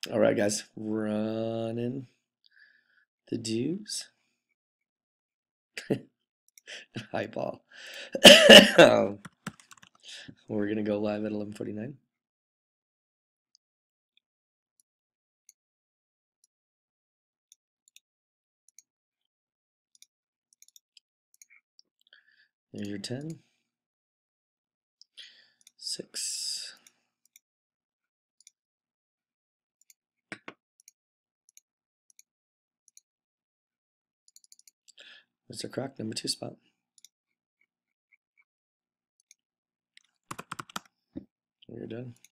All right, guys, running the Dews. Hi, Paul. We're gonna go live at 11:49. There's your 10. 6. Mr. Croc, number 2 spot. You're done.